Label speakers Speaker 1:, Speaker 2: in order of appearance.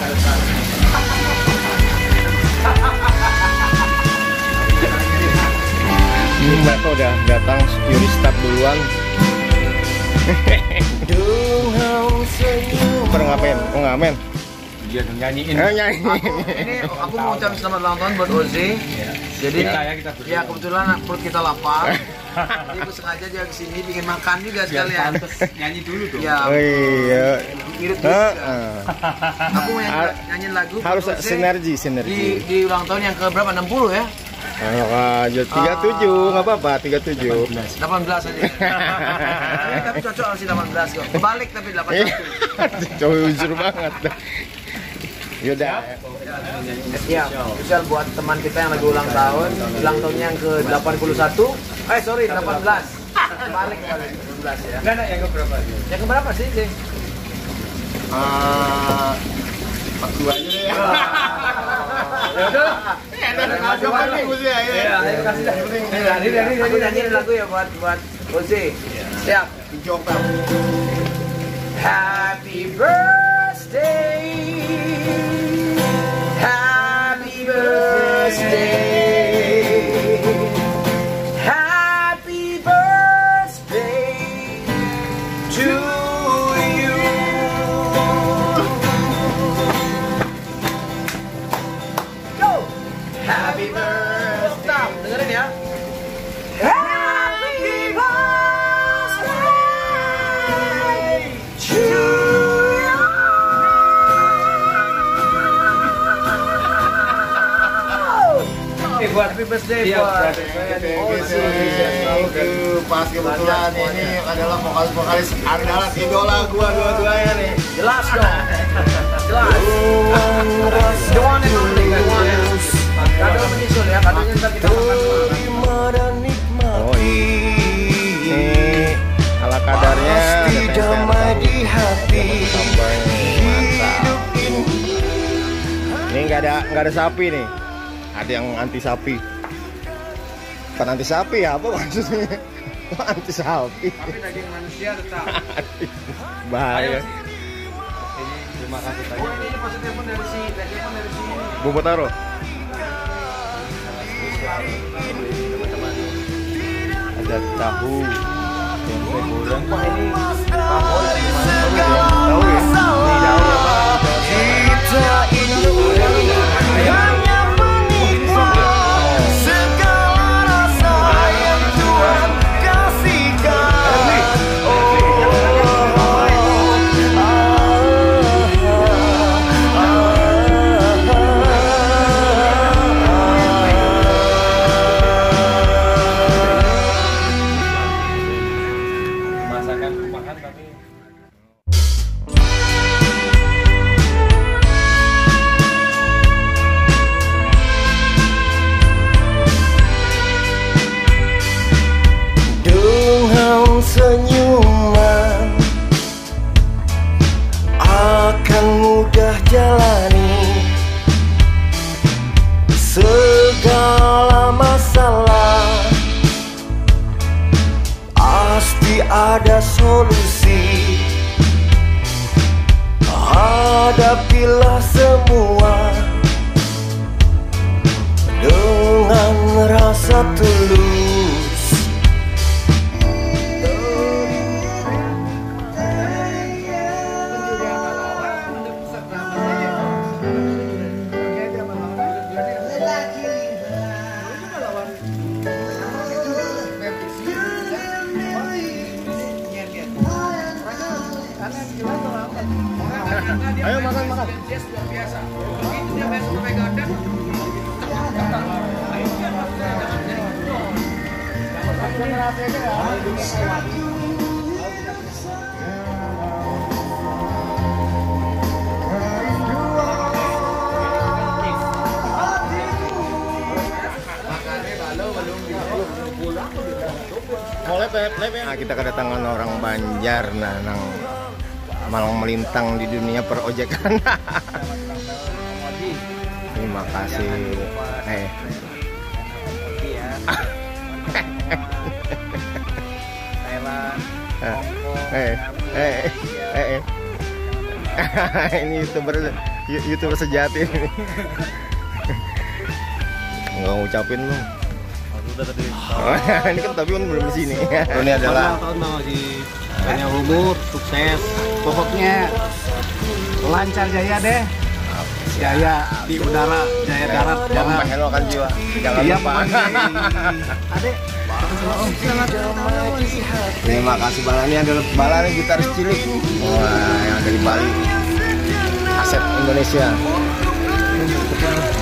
Speaker 1: Mereka udah datang, security staff duluan. Pernah ngapain? Oh ngamen?
Speaker 2: Dia nyanyiin.
Speaker 1: Nyanyi.
Speaker 3: Ini aku mau ucapin selamat ulang tahun buat Ozi. Jadi ya kebetulan perut kita lapar. Jadi aku sengaja dia kesini bikin makan juga sekalian.
Speaker 2: Nyanyi dulu dong.
Speaker 3: Ya.
Speaker 1: Oh iya.
Speaker 3: Irit juga. Aku mau nyanyiin lagu.
Speaker 1: Harus sinergi.
Speaker 3: Di ulang tahun yang ke berapa? 60 ya?
Speaker 1: Ayo 37, nggak apa-apa 37.
Speaker 3: 18 aja. Tapi cocok sih 18 kok. Kebalik tapi 81.
Speaker 1: Cowok jujur banget. Yaudah.
Speaker 3: Ya, spesial buat teman kita yang lagi ulang tahunnya yang ke 81. Sorry 18. Balik 18 ya.
Speaker 2: Enggak yang keberapa sih?
Speaker 3: Yang keberapa sih, Jeng?
Speaker 1: 42 aja deh.
Speaker 3: Ya udah. Ini nyanyiin lagu ya buat Ozi. Siap. Happy birthday. Happy birthday. Happy birthday to you. Go. Happy birthday. Stop. Dengerin ya. Happy birthday to you. Happy birthday buat Ozi.
Speaker 1: Pas kebetulan ini adalah vokalis andalan idola gua dua-duanya nih.
Speaker 3: Jelas dong. Jelas. The one and only. Kado menyusul ya. Kadonya ntar kita makan.
Speaker 1: Oh ini ala kadarnya
Speaker 4: di hati.
Speaker 1: Ini nggak ada sapi nih. Ada yang anti sapi. Bukan anti sapi ya, apa maksudnya? Oh, anti sapi.
Speaker 3: Tapi daging manusia tetap.
Speaker 1: Bahaya.
Speaker 2: Terima kasih
Speaker 3: Oh ini pasti telepon dari si
Speaker 1: Bumbu taro. Ada tahu, tempe goreng. Wah ini tahu ya? Tahu ya?
Speaker 4: Kita ini hanya menikmati segala rasa yang Tuhan kasihkan.
Speaker 2: masakan makan tapi
Speaker 4: Dengan senyuman akan mudah jalani segala masalah. Pasti ada solusi. Hadapilah semua dengan rasa tulus.
Speaker 1: Ayo makan.
Speaker 3: Yes, luar biasa. Begitu dia besok ke Megadan.
Speaker 1: Nah, kita kedatangan orang Banjar, nang malang melintang di dunia perojekan. Terima kasih. Ini youtuber sejati ini. Nggak ngucapin lu.
Speaker 2: Udah tadi.
Speaker 1: Ini kan tapi belum di sini. Ini adalah
Speaker 5: tahun masih banyak umur, sukses. Pokoknya lancar jaya deh. Jaya di udara, jaya darat, jangan
Speaker 1: menghelokkan jiwa. Jangan
Speaker 5: iya,
Speaker 1: lupa.
Speaker 5: Adek.
Speaker 1: Terima kasih Balani, adalah Balani gitaris cilik. Wah, yang dari Bali. Aset Indonesia.